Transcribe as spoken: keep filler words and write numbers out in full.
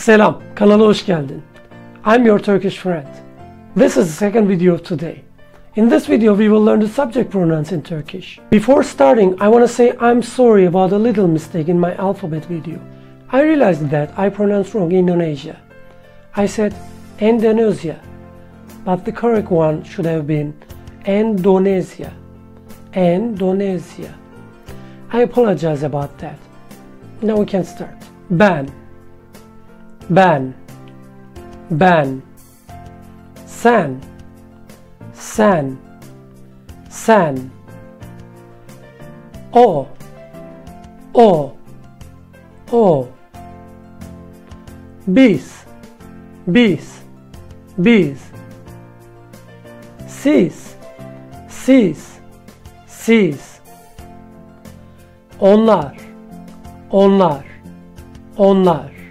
Selam, kanala hoş geldin. I'm your Turkish friend. This is the second video of today. In this video, we will learn the subject pronouns in Turkish. Before starting, I want to say I'm sorry about a little mistake in my alphabet video. I realized that I pronounced wrong Indonesia. I said Indonesia, but the correct one should have been Indonesia. Indonesia. I apologize about that. Now we can start. Ben, ben, ben. Sen, sen, sen. O, o, o. Biz, biz, biz. Siz, siz, siz. Onlar, onlar, onlar.